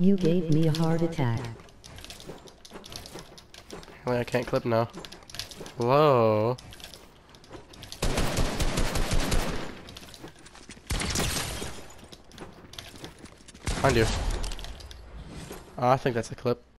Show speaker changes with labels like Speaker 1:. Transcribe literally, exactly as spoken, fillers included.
Speaker 1: You gave me a heart attack.
Speaker 2: Apparently I can't clip now. Whoa. Find you. Oh, I think that's a clip.